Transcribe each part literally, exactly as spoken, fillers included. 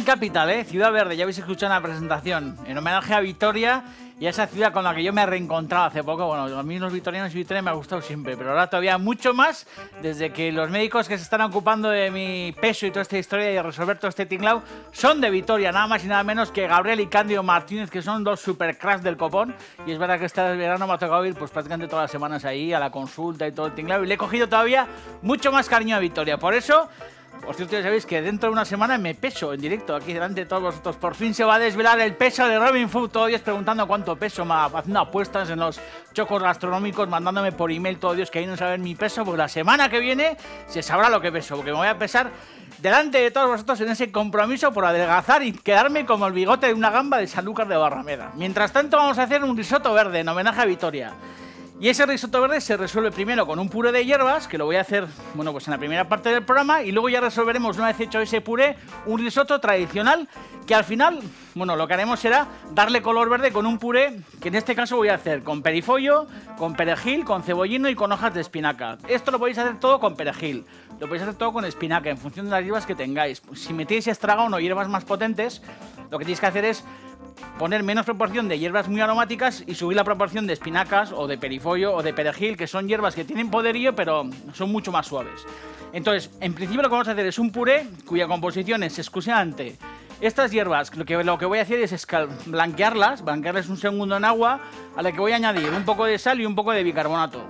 Capital, ¿eh? Ciudad Verde, ya habéis escuchado en la presentación. En homenaje a Vitoria y a esa ciudad con la que yo me he reencontrado hace poco. Bueno, a mí los vitorianos y Vitoria me ha gustado siempre, pero ahora todavía mucho más desde que los médicos que se están ocupando de mi peso y toda esta historia y de resolver todo este tinglao son de Vitoria, nada más y nada menos que Gabriel y Cándido Martínez, que son dos super cracks del copón. Y es verdad que este verano me ha tocado ir pues prácticamente todas las semanas ahí a la consulta y todo el tinglao, y le he cogido todavía mucho más cariño a Vitoria. Por eso, por cierto, ya sabéis que dentro de una semana me peso en directo aquí delante de todos vosotros. Por fin se va a desvelar el peso de Robin Food. Todos días preguntando cuánto peso, haciendo apuestas en los chocos gastronómicos, mandándome por email todos días que ahí no saben mi peso, porque la semana que viene se sabrá lo que peso, porque me voy a pesar delante de todos vosotros en ese compromiso por adelgazar y quedarme como el bigote de una gamba de Sanlúcar de Barrameda. Mientras tanto, vamos a hacer un risotto verde en homenaje a Vitoria. Y ese risotto verde se resuelve primero con un puré de hierbas, que lo voy a hacer, bueno, pues en la primera parte del programa, y luego ya resolveremos, una vez hecho ese puré, un risotto tradicional, que al final, bueno, lo que haremos será darle color verde con un puré, que en este caso voy a hacer con perifollo, con perejil, con cebollino y con hojas de espinaca. Esto lo podéis hacer todo con perejil, lo podéis hacer todo con espinaca, en función de las hierbas que tengáis. Si metéis estragón o hierbas más potentes, lo que tenéis que hacer es poner menos proporción de hierbas muy aromáticas y subir la proporción de espinacas o de perifollo o de perejil, que son hierbas que tienen poderío pero son mucho más suaves. Entonces, en principio lo que vamos a hacer es un puré cuya composición es exclusivamente estas hierbas. Lo que, lo que voy a hacer es blanquearlas, blanquearlas un segundo en agua, a la que voy a añadir un poco de sal y un poco de bicarbonato.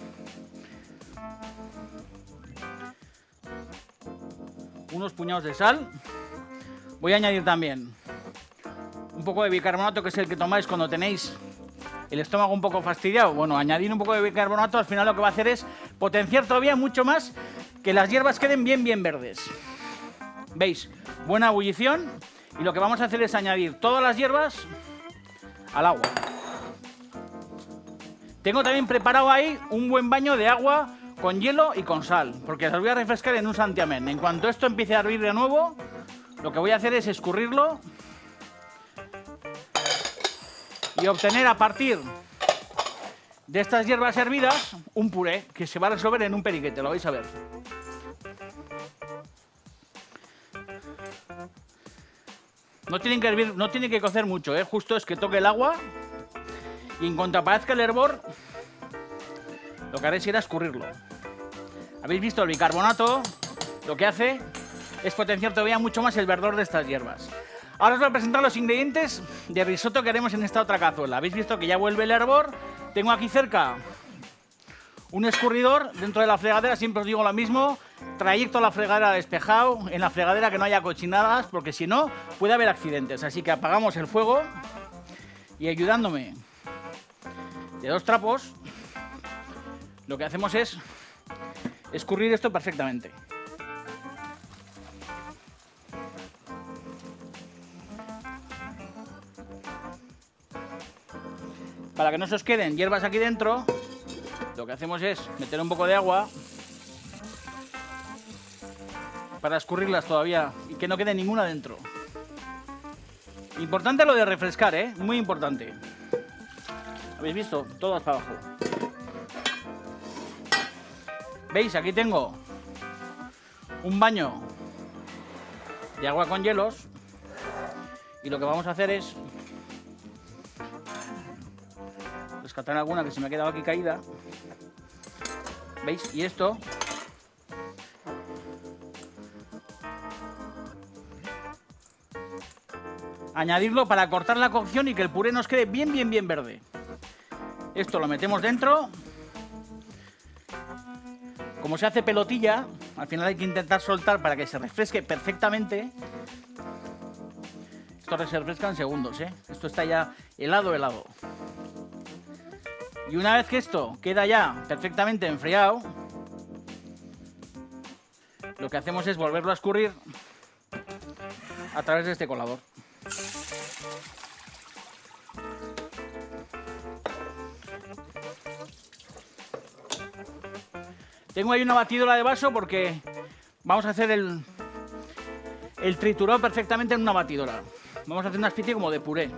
Unos puñados de sal. Voy a añadir también un poco de bicarbonato, que es el que tomáis cuando tenéis el estómago un poco fastidiado. Bueno, añadir un poco de bicarbonato al final lo que va a hacer es potenciar todavía mucho más que las hierbas queden bien, bien verdes. ¿Veis? Buena ebullición. Y lo que vamos a hacer es añadir todas las hierbas al agua. Tengo también preparado ahí un buen baño de agua con hielo y con sal, porque las voy a refrescar en un santiamén. En cuanto esto empiece a hervir de nuevo, lo que voy a hacer es escurrirlo y obtener a partir de estas hierbas hervidas un puré que se va a resolver en un periquete, lo vais a ver. No tienen que hervir, no tiene que cocer mucho, ¿eh? Justo es que toque el agua y en cuanto aparezca el hervor, lo que haré será escurrirlo. ¿Habéis visto el bicarbonato? Lo que hace es potenciar todavía mucho más el verdor de estas hierbas. Ahora os voy a presentar los ingredientes de risotto que haremos en esta otra cazuela. Habéis visto que ya vuelve el hervor. Tengo aquí cerca un escurridor dentro de la fregadera. Siempre os digo lo mismo: trayecto a la fregadera despejado, en la fregadera que no haya cochinadas, porque si no puede haber accidentes. Así que apagamos el fuego y, ayudándome de dos trapos, lo que hacemos es escurrir esto perfectamente. Para que no se os queden hierbas aquí dentro, lo que hacemos es meter un poco de agua para escurrirlas todavía y que no quede ninguna dentro. Importante lo de refrescar, ¿eh? Muy importante. ¿Habéis visto? Todas para abajo. ¿Veis? Aquí tengo un baño de agua con hielos y lo que vamos a hacer es rescatar alguna que se me ha quedado aquí caída. ¿Veis? Y esto añadirlo para cortar la cocción y que el puré nos quede bien, bien, bien verde. Esto lo metemos dentro. Como se hace pelotilla, al final hay que intentar soltar para que se refresque perfectamente. Esto se refresca en segundos, ¿eh? Esto está ya helado, helado. Y una vez que esto queda ya perfectamente enfriado, lo que hacemos es volverlo a escurrir a través de este colador. Tengo ahí una batidora de vaso porque vamos a hacer el, el triturado perfectamente en una batidora. Vamos a hacer una especie como de puré.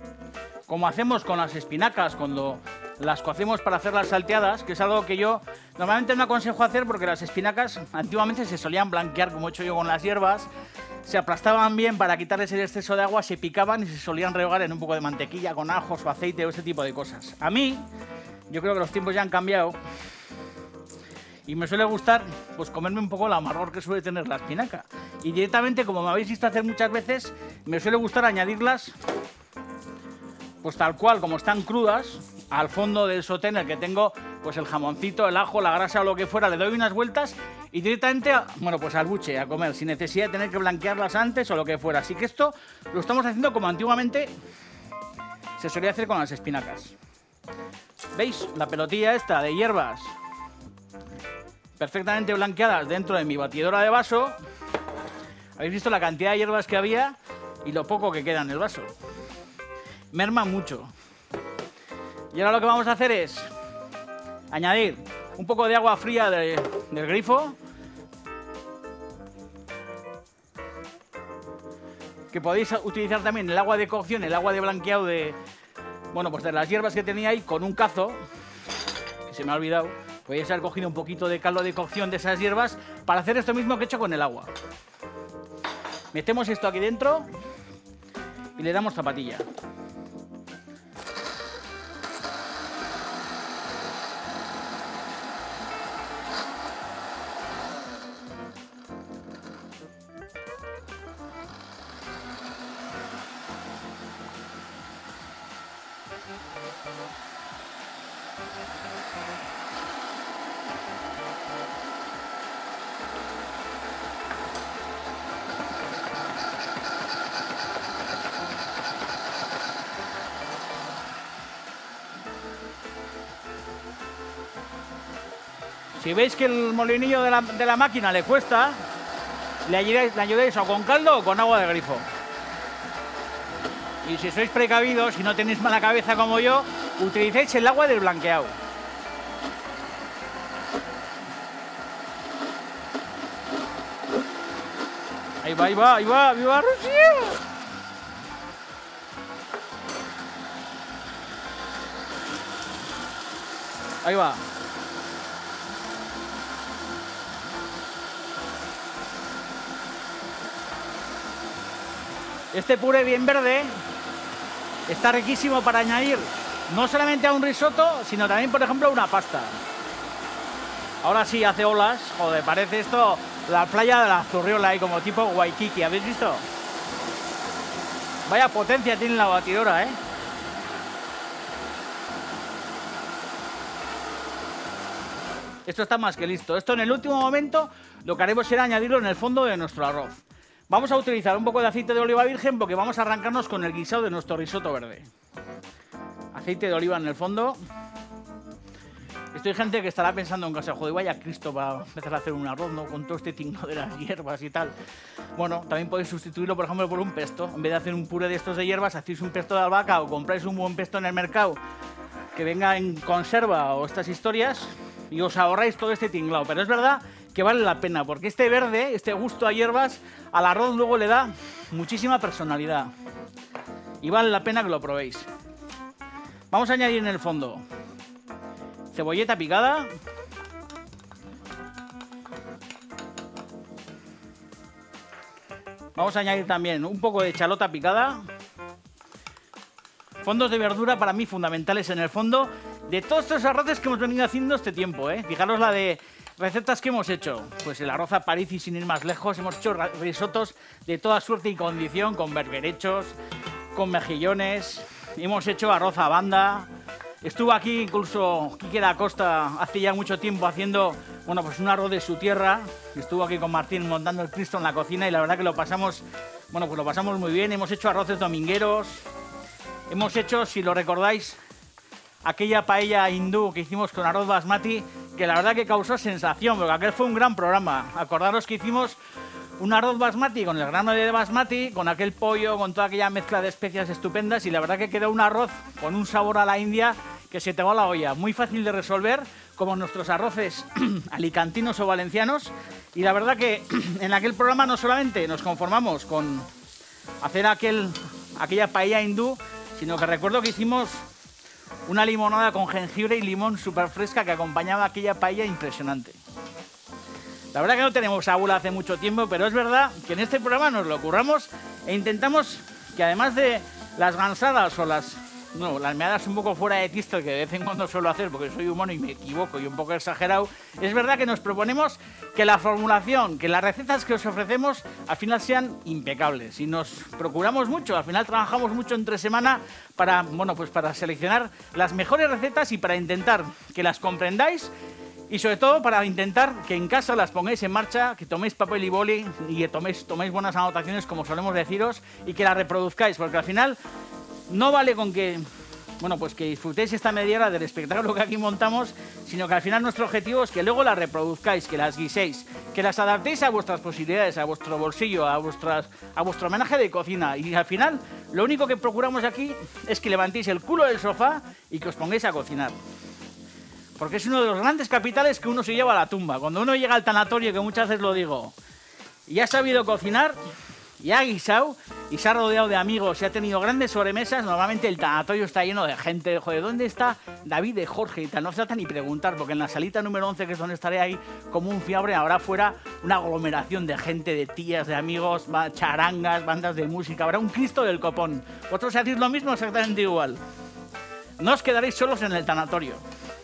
Como hacemos con las espinacas cuando las cocemos para hacer las salteadas, que es algo que yo Normalmente no aconsejo hacer porque las espinacas antiguamente se solían blanquear, como he hecho yo con las hierbas, se aplastaban bien para quitarles el exceso de agua, se picaban y se solían rehogar en un poco de mantequilla, con ajos o aceite o ese tipo de cosas. A mí, yo creo que los tiempos ya han cambiado y me suele gustar pues comerme un poco el amargor que suele tener la espinaca. Y directamente, como me habéis visto hacer muchas veces, me suele gustar añadirlas pues tal cual, como están crudas, al fondo del sauté en el que tengo pues el jamoncito, el ajo, la grasa o lo que fuera, le doy unas vueltas y directamente, bueno, pues al buche, a comer, sin necesidad de tener que blanquearlas antes o lo que fuera. Así que esto lo estamos haciendo como antiguamente se solía hacer con las espinacas. ¿Veis? La pelotilla esta de hierbas perfectamente blanqueadas dentro de mi batidora de vaso. Habéis visto la cantidad de hierbas que había y lo poco que queda en el vaso. Merma mucho. Y ahora lo que vamos a hacer es añadir un poco de agua fría de, del grifo, que podéis utilizar también el agua de cocción, el agua de blanqueado de, bueno, pues de las hierbas que tenía ahí, con un cazo, que se me ha olvidado. Podéis haber cogido un poquito de caldo de cocción de esas hierbas para hacer esto mismo que he hecho con el agua. Metemos esto aquí dentro y le damos zapatilla. Si veis que el molinillo de la, de la máquina le cuesta, le ayudéis, le ayudéis o con caldo o con agua de grifo. Y si sois precavidos, si no tenéis mala cabeza como yo, utilicéis el agua del blanqueado. Ahí va, ahí va, ahí va, ¡viva Rusia! Ahí va. Este puré bien verde está riquísimo para añadir no solamente a un risotto, sino también, por ejemplo, a una pasta. Ahora sí hace olas. Joder, parece esto la playa de la Zurriola ahí, como tipo Waikiki. ¿Habéis visto? Vaya potencia tiene la batidora, ¿eh? Esto está más que listo. Esto en el último momento lo que haremos será añadirlo en el fondo de nuestro arroz. Vamos a utilizar un poco de aceite de oliva virgen porque vamos a arrancarnos con el guisado de nuestro risotto verde. Aceite de oliva en el fondo. Estoy gente que estará pensando en casa, joder, vaya Cristo, para empezar a hacer un arroz, ¿no? Con todo este tingo de las hierbas y tal. Bueno, también podéis sustituirlo, por ejemplo, por un pesto. En vez de hacer un puré de estos de hierbas, hacéis un pesto de albahaca o compráis un buen pesto en el mercado que venga en conserva o estas historias y os ahorráis todo este tinglado. Pero es verdad que vale la pena, porque este verde, este gusto a hierbas, al arroz luego le da muchísima personalidad. Y vale la pena que lo probéis. Vamos a añadir en el fondo cebolleta picada. Vamos a añadir también un poco de chalota picada. Fondos de verdura para mí fundamentales en el fondo de todos estos arroces que hemos venido haciendo este tiempo, ¿eh? Fijaros la de recetas que hemos hecho. Pues el arroz a París y sin ir más lejos. Hemos hecho risotos de toda suerte y condición, con berberechos, con mejillones. Hemos hecho arroz a banda. Estuvo aquí incluso Quique da Costa hace ya mucho tiempo haciendo, bueno, pues un arroz de su tierra. Estuvo aquí con Martín montando el Cristo en la cocina y la verdad que lo pasamos, bueno, pues lo pasamos muy bien. Hemos hecho arroces domingueros. Hemos hecho, si lo recordáis, aquella paella hindú que hicimos con arroz basmati, que la verdad que causó sensación, porque aquel fue un gran programa. Acordaros que hicimos un arroz basmati con el grano de basmati, con aquel pollo, con toda aquella mezcla de especias estupendas, y la verdad que quedó un arroz con un sabor a la India que se te va a la olla. Muy fácil de resolver, como nuestros arroces alicantinos o valencianos. Y la verdad que en aquel programa no solamente nos conformamos con hacer aquel, aquella paella hindú, sino que recuerdo que hicimos una limonada con jengibre y limón súper fresca que acompañaba aquella paella impresionante. La verdad que no tenemos Ábula hace mucho tiempo, pero es verdad que en este programa nos lo curramos e intentamos que además de las gansadas o las, no, las meadas un poco fuera de tiesto que de vez en cuando suelo hacer porque soy humano y me equivoco y un poco exagerado, es verdad que nos proponemos que la formulación, que las recetas que os ofrecemos al final sean impecables y nos procuramos mucho, al final trabajamos mucho entre semana para, bueno, pues para seleccionar las mejores recetas y para intentar que las comprendáis. Y sobre todo para intentar que en casa las pongáis en marcha, que toméis papel y boli y que toméis, toméis buenas anotaciones, como solemos deciros, y que las reproduzcáis, porque al final no vale con que, bueno, pues que disfrutéis esta media hora del espectáculo que aquí montamos, sino que al final nuestro objetivo es que luego las reproduzcáis, que las guiséis, que las adaptéis a vuestras posibilidades, a vuestro bolsillo, a, vuestras, a vuestro homenaje de cocina. Y al final lo único que procuramos aquí es que levantéis el culo del sofá y que os pongáis a cocinar. Porque es uno de los grandes capitales que uno se lleva a la tumba. Cuando uno llega al tanatorio, que muchas veces lo digo, y ha sabido cocinar, y ha guisado, y se ha rodeado de amigos, y ha tenido grandes sobremesas, normalmente el tanatorio está lleno de gente. Joder, ¿dónde está David de Jorge? Y tal, no se trata ni preguntar, porque en la salita número once, que es donde estaré ahí, como un fiabre, habrá fuera una aglomeración de gente, de tías, de amigos, charangas, bandas de música, habrá un Cristo del copón. Vosotros hacéis lo mismo exactamente igual. No os quedaréis solos en el tanatorio.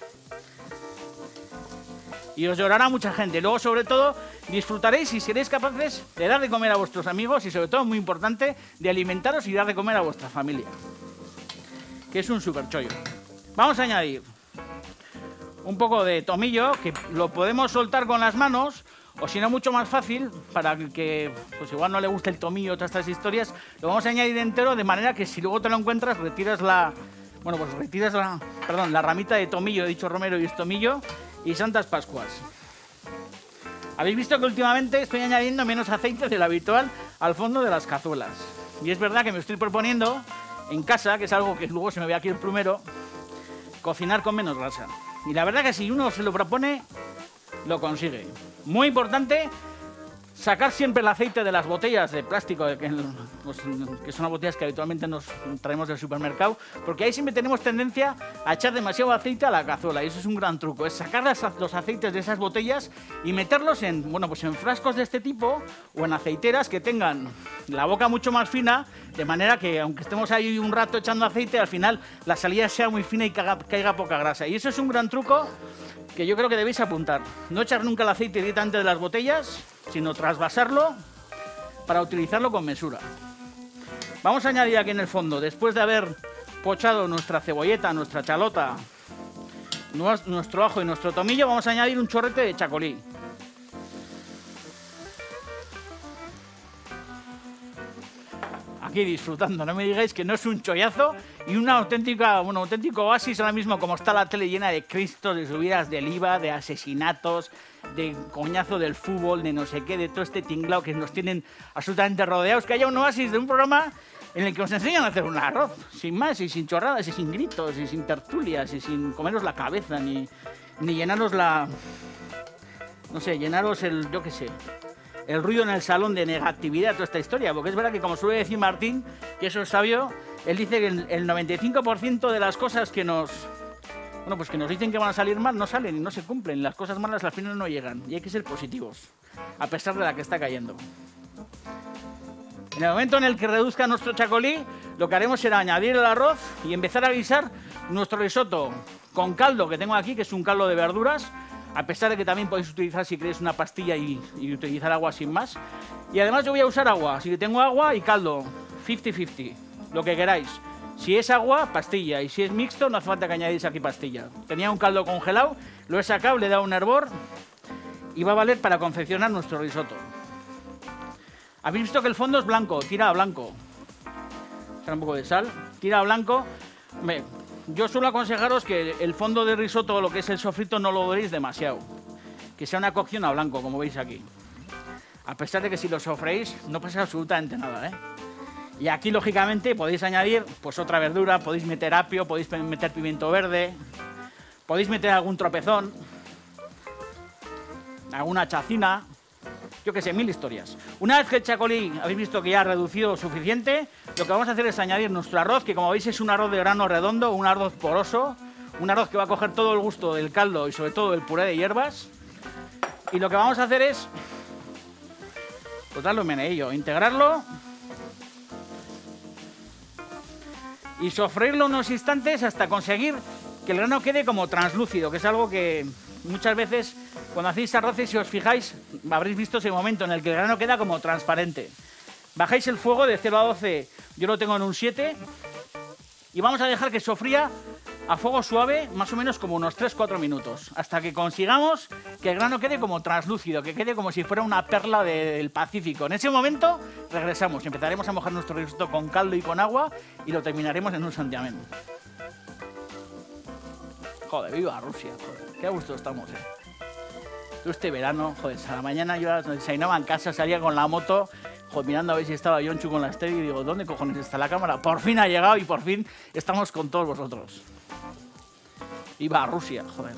Y os llorará mucha gente. Luego, sobre todo, disfrutaréis y seréis capaces de dar de comer a vuestros amigos y, sobre todo, muy importante, de alimentaros y dar de comer a vuestra familia. Que es un super chollo. Vamos a añadir un poco de tomillo, que lo podemos soltar con las manos, o si no, mucho más fácil, para que, pues igual no le guste el tomillo o todas estas historias, lo vamos a añadir entero, de manera que si luego te lo encuentras, retiras la... Bueno, pues retiras la... Perdón, la ramita de tomillo, he dicho romero y es tomillo, y Santas Pascuas. Habéis visto que últimamente estoy añadiendo menos aceite del habitual al fondo de las cazuelas. Y es verdad que me estoy proponiendo en casa, que es algo que luego se me ve aquí el plumero, cocinar con menos grasa. Y la verdad que si uno se lo propone, lo consigue. Muy importante, sacar siempre el aceite de las botellas de plástico, que, pues, que son las botellas que habitualmente nos traemos del supermercado, porque ahí siempre tenemos tendencia a echar demasiado aceite a la cazuela, y eso es un gran truco, es sacar las, los aceites de esas botellas y meterlos en, bueno, pues en frascos de este tipo o en aceiteras que tengan la boca mucho más fina, de manera que aunque estemos ahí un rato echando aceite, al final la salida sea muy fina y caiga, caiga poca grasa. Y eso es un gran truco que yo creo que debéis apuntar. No echar nunca el aceite directamente de las botellas, sino trasvasarlo para utilizarlo con mesura. Vamos a añadir aquí en el fondo, después de haber pochado nuestra cebolleta, nuestra chalota, nuestro ajo y nuestro tomillo, vamos a añadir un chorrete de chacolí. Aquí disfrutando, no me digáis que no es un chollazo y una auténtica, bueno, auténtico oasis ahora mismo, como está la tele llena de cristos, de subidas del I V A, de asesinatos, de coñazo del fútbol, de no sé qué, de todo este tinglao que nos tienen absolutamente rodeados, que haya un oasis de un programa en el que os enseñan a hacer un arroz, sin más, y sin chorradas, y sin gritos, y sin tertulias, y sin comeros la cabeza, ni, ni llenaros la... no sé, llenaros el, yo qué sé... el ruido en el salón de negatividad, toda esta historia, porque es verdad que, como suele decir Martín, que eso es sabio, él dice que el noventa y cinco por ciento de las cosas que nos, bueno, pues que nos dicen que van a salir mal no salen y no se cumplen. Las cosas malas al final no llegan y hay que ser positivos, a pesar de la que está cayendo. En el momento en el que reduzca nuestro chacolí, lo que haremos será añadir el arroz y empezar a guisar nuestro risotto con caldo que tengo aquí, que es un caldo de verduras, a pesar de que también podéis utilizar, si queréis, una pastilla y, y utilizar agua sin más. Y además yo voy a usar agua, así que tengo agua y caldo, cincuenta cincuenta, lo que queráis. Si es agua, pastilla, y si es mixto, no hace falta que añadáis aquí pastilla. Tenía un caldo congelado, lo he sacado, le he dado un hervor y va a valer para confeccionar nuestro risotto. Habéis visto que el fondo es blanco, tira a blanco. Echar un poco de sal, tira a blanco. Hombre, yo suelo aconsejaros que el fondo de risotto o lo que es el sofrito no lo doréis demasiado. Que sea una cocción a blanco, como veis aquí. A pesar de que si lo sofreís no pasa absolutamente nada, ¿eh? Y aquí, lógicamente, podéis añadir pues otra verdura, podéis meter apio, podéis meter pimiento verde, podéis meter algún tropezón, alguna chacina. yo qué sé, mil historias. Una vez que el chacolí habéis visto que ya ha reducido suficiente, lo que vamos a hacer es añadir nuestro arroz, que como veis es un arroz de grano redondo, un arroz poroso, un arroz que va a coger todo el gusto del caldo y sobre todo el puré de hierbas. Y lo que vamos a hacer es, pues darle un meneillo, integrarlo y sofreírlo unos instantes hasta conseguir que el grano quede como translúcido, que es algo que muchas veces cuando hacéis arroces, si os fijáis, habréis visto ese momento en el que el grano queda como transparente. Bajáis el fuego de cero a doce, yo lo tengo en un siete, y vamos a dejar que sofría a fuego suave más o menos como unos tres a cuatro minutos, hasta que consigamos que el grano quede como translúcido, que quede como si fuera una perla del Pacífico. En ese momento regresamos, empezaremos a mojar nuestro risotto con caldo y con agua y lo terminaremos en un santiamén. Joder, viva Rusia, joder, qué a gusto estamos, eh. Todo este verano, joder, a la mañana yo desayunaba en casa, salía con la moto, joder, mirando a ver si estaba Yonchu con la estéreo y digo, ¿dónde cojones está la cámara? Por fin ha llegado y por fin estamos con todos vosotros. Viva Rusia, joder.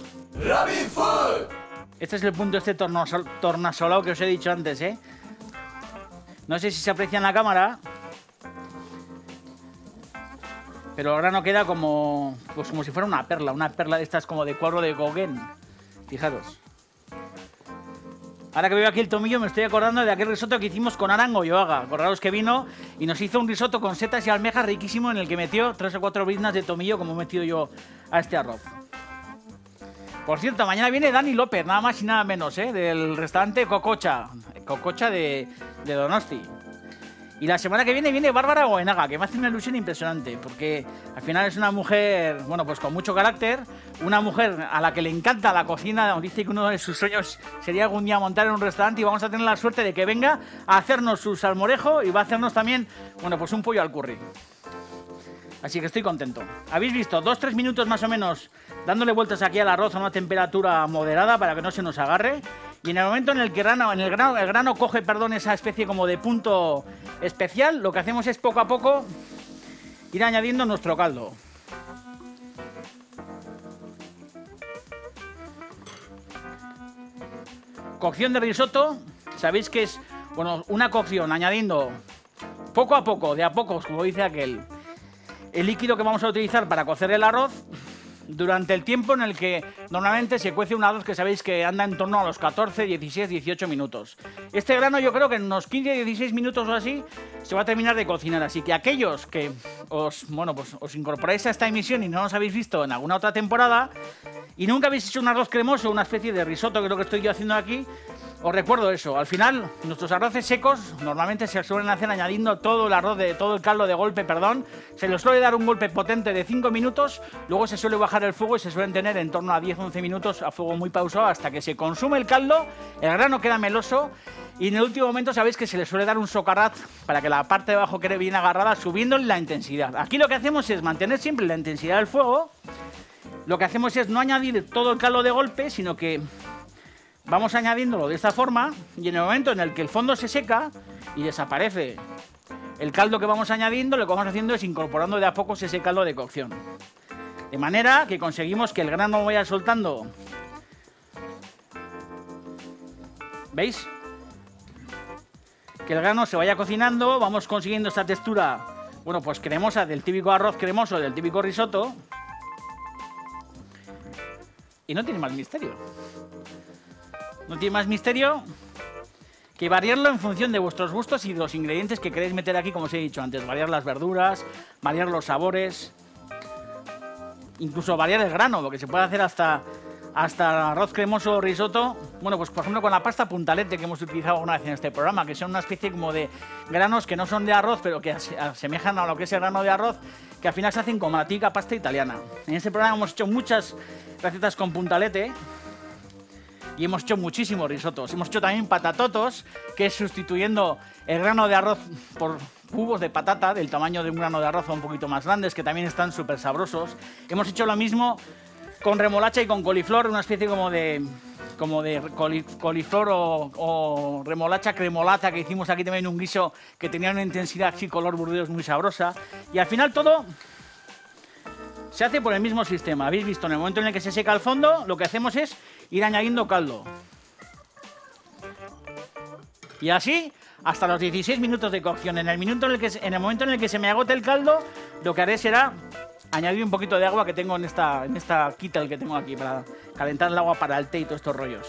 Este es el punto, este tornasol, tornasolado que os he dicho antes, ¿eh? No sé si se aprecia en la cámara, pero el grano queda como, pues como si fuera una perla, una perla de estas como de cuadro de Gauguin. Fijaros. Ahora que veo aquí el tomillo me estoy acordando de aquel risotto que hicimos con Arango Yoaga. Acordaros que vino y nos hizo un risotto con setas y almejas riquísimo en el que metió tres o cuatro briznas de tomillo como he metido yo a este arroz. Por cierto, mañana viene Dani López, nada más y nada menos, ¿eh? Del restaurante Cococha, Cococha de, de Donosti. Y la semana que viene viene Bárbara Goenaga, que me hace una ilusión impresionante, porque al final es una mujer, bueno, pues con mucho carácter, una mujer a la que le encanta la cocina, dice que uno de sus sueños sería algún día montar en un restaurante y vamos a tener la suerte de que venga a hacernos su salmorejo y va a hacernos también, bueno, pues un pollo al curry. Así que estoy contento. Habéis visto dos tres minutos más o menos dándole vueltas aquí al arroz a una temperatura moderada para que no se nos agarre. Y en el momento en el que grano, en el, grano, el grano coge perdón, esa especie como de punto especial, lo que hacemos es poco a poco ir añadiendo nuestro caldo. Cocción de risotto, sabéis que es bueno, una cocción añadiendo poco a poco, de a pocos, como dice aquel, el líquido que vamos a utilizar para cocer el arroz durante el tiempo en el que normalmente se cuece un arroz que sabéis que anda en torno a los catorce, dieciséis, dieciocho minutos. Este grano yo creo que en unos quince, dieciséis minutos o así se va a terminar de cocinar, así que aquellos que os, bueno, pues os incorporáis a esta emisión y no os habéis visto en alguna otra temporada y nunca habéis hecho un arroz cremoso, una especie de risotto que es lo que estoy yo haciendo aquí, os recuerdo eso, al final nuestros arroces secos normalmente se suelen hacer añadiendo todo el arroz, de todo el caldo de golpe, perdón, se les suele dar un golpe potente de cinco minutos, luego se suele bajar el fuego y se suelen tener en torno a diez a once minutos a fuego muy pausado hasta que se consume el caldo, el grano queda meloso y en el último momento sabéis que se le suele dar un socarrat para que la parte de abajo quede bien agarrada subiendo la intensidad. Aquí lo que hacemos es mantener siempre la intensidad del fuego, lo que hacemos es no añadir todo el caldo de golpe, sino que vamos añadiéndolo de esta forma y en el momento en el que el fondo se seca y desaparece el caldo que vamos añadiendo, lo que vamos haciendo es incorporando de a poco ese caldo de cocción. De manera que conseguimos que el grano vaya soltando. ¿Veis? Que el grano se vaya cocinando, vamos consiguiendo esta textura, bueno, pues cremosa del típico arroz cremoso, del típico risotto. Y no tiene más misterio. No tiene más misterio que variarlo en función de vuestros gustos y de los ingredientes que queréis meter aquí, como os he dicho antes. Variar las verduras, variar los sabores, incluso variar el grano, lo que se puede hacer hasta, hasta arroz cremoso o risotto. Bueno, pues por ejemplo con la pasta puntalete que hemos utilizado alguna vez en este programa, que son una especie como de granos que no son de arroz, pero que asemejan a lo que es el grano de arroz, que al final se hacen como la típica pasta italiana. En este programa hemos hecho muchas recetas con puntalete. Y hemos hecho muchísimos risotos. Hemos hecho también patatotos, que es sustituyendo el grano de arroz por cubos de patata del tamaño de un grano de arroz o un poquito más grandes, que también están súper sabrosos. Hemos hecho lo mismo con remolacha y con coliflor, una especie como de, como de coliflor o, o remolacha cremolata que hicimos aquí también un guiso que tenía una intensidad así color burdeos muy sabrosa. Y al final todo se hace por el mismo sistema. Habéis visto, en el momento en el que se seca el fondo, lo que hacemos es ir añadiendo caldo. Y así hasta los dieciséis minutos de cocción. En el, minuto en, el que, en el momento en el que se me agote el caldo, lo que haré será añadir un poquito de agua que tengo en esta, en esta kettle que tengo aquí para calentar el agua para el té y todos estos rollos.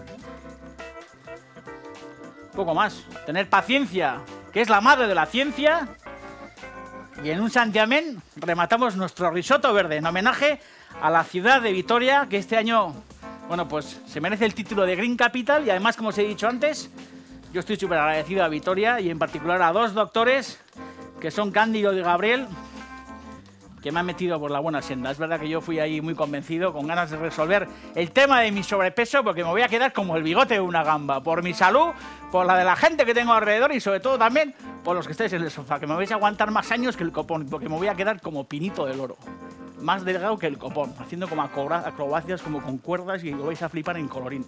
Poco más. Tener paciencia, que es la madre de la ciencia. Y en un santiamén rematamos nuestro risotto verde en homenaje a la ciudad de Vitoria, que este año, bueno, pues se merece el título de Green Capital. Y además, como os he dicho antes, yo estoy súper agradecido a Vitoria y en particular a dos doctores que son Cándido y Gabriel, que me han metido por la buena senda. Es verdad que yo fui ahí muy convencido, con ganas de resolver el tema de mi sobrepeso, porque me voy a quedar como el bigote de una gamba, por mi salud, por la de la gente que tengo alrededor y sobre todo también por los que estáis en el sofá, que me vais a aguantar más años que el copón, porque me voy a quedar como Pinito del Oro, más delgado que el copón, haciendo como acrobacias como con cuerdas y lo vais a flipar en colorines.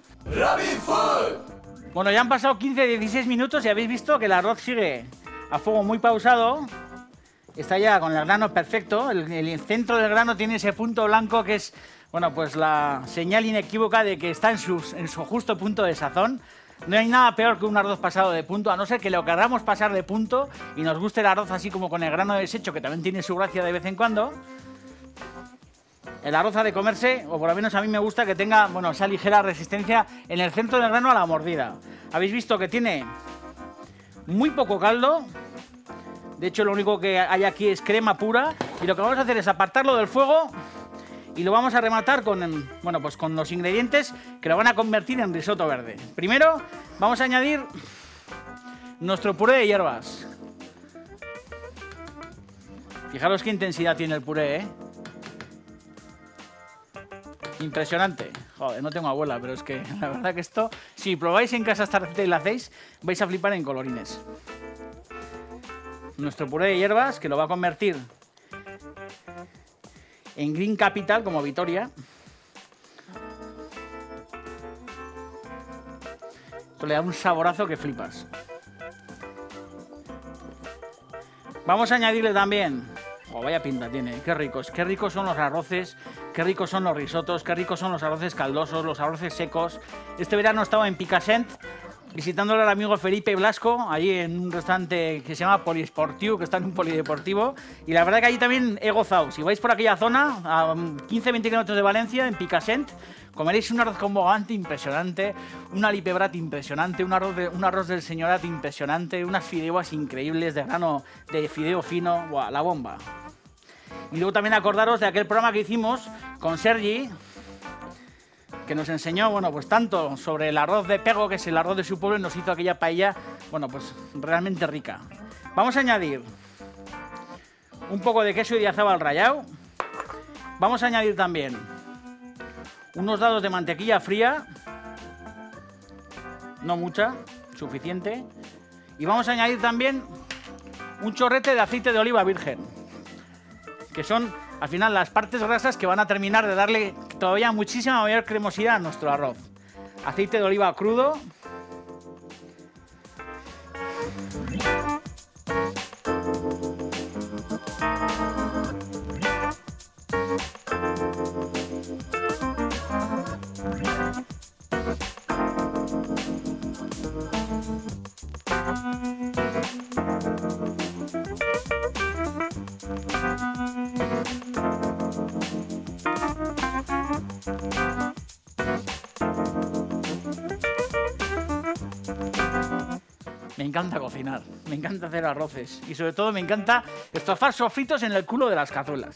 Bueno, ya han pasado quince a dieciséis minutos y habéis visto que el arroz sigue a fuego muy pausado. Está ya con el grano perfecto. El, el centro del grano tiene ese punto blanco que es, bueno, pues la señal inequívoca de que está en, sus, en su justo punto de sazón. No hay nada peor que un arroz pasado de punto, a no ser que lo queramos pasar de punto y nos guste el arroz así como con el grano deshecho, que también tiene su gracia de vez en cuando. El arroz ha de comerse, o por lo menos a mí me gusta que tenga, bueno, esa ligera resistencia en el centro del grano a la mordida. Habéis visto que tiene muy poco caldo. De hecho, lo único que hay aquí es crema pura. Y lo que vamos a hacer es apartarlo del fuego y lo vamos a rematar con, bueno, pues con los ingredientes que lo van a convertir en risotto verde. Primero, vamos a añadir nuestro puré de hierbas. Fijaros qué intensidad tiene el puré, ¿eh? Impresionante. Joder, no tengo abuela, pero es que la verdad que esto, si probáis en casa esta receta y la hacéis, vais a flipar en colorines. Nuestro puré de hierbas, que lo va a convertir en Green Capital, como Vitoria. Esto le da un saborazo que flipas. Vamos a añadirle también... Oh, vaya pinta tiene, qué ricos, qué ricos son los arroces, qué ricos son los risotos, qué ricos son los arroces caldosos, los arroces secos. Este verano estaba en Picassent, visitándole al amigo Felipe Blasco, allí en un restaurante que se llama Poliesportiu, que está en un polideportivo, y la verdad que allí también he gozado. Si vais por aquella zona, a quince a veinte kilómetros de Valencia, en Picassent, comeréis un arroz con bogavante impresionante, un alipebrat impresionante, un arroz, de, un arroz del señorat impresionante, unas fideuas increíbles de grano de fideo fino, ¡buah, la bomba! Y luego también acordaros de aquel programa que hicimos con Sergi, que nos enseñó, bueno, pues tanto sobre el arroz de Pego, que es el arroz de su pueblo, y nos hizo aquella paella, bueno, pues realmente rica. Vamos a añadir un poco de queso idiazabal rallado. Vamos a añadir también unos dados de mantequilla fría, no mucha, suficiente. Y vamos a añadir también un chorrete de aceite de oliva virgen, que son al final las partes grasas que van a terminar de darle todavía muchísima mayor cremosidad a nuestro arroz. Aceite de oliva crudo. Me encanta cocinar, me encanta hacer arroces y sobre todo me encanta estofar sofritos en el culo de las cazuelas.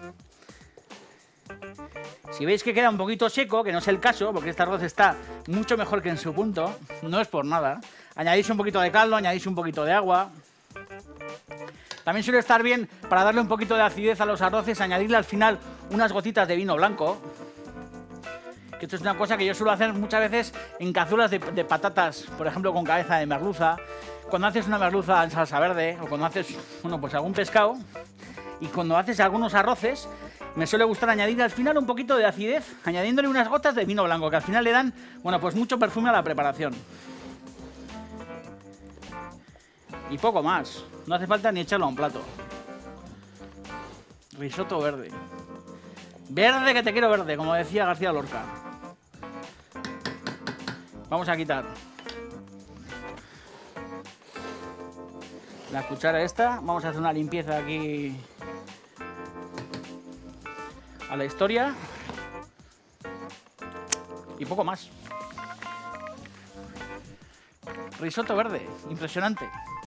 Si veis que queda un poquito seco, que no es el caso, porque este arroz está mucho mejor que en su punto, no es por nada, añadís un poquito de caldo, añadís un poquito de agua. También suele estar bien, para darle un poquito de acidez a los arroces, añadirle al final unas gotitas de vino blanco. Que esto es una cosa que yo suelo hacer muchas veces en cazuelas de, de patatas, por ejemplo con cabeza de merluza, cuando haces una merluza en salsa verde o cuando haces, bueno, pues algún pescado, y cuando haces algunos arroces me suele gustar añadir al final un poquito de acidez, añadiéndole unas gotas de vino blanco, que al final le dan, bueno, pues mucho perfume a la preparación. Y poco más, no hace falta ni echarlo a un plato. Risotto verde. Verde que te quiero verde, como decía García Lorca. Vamos a quitar la cuchara esta. Vamos a hacer una limpieza aquí a la historia. Y poco más. Risotto verde, impresionante.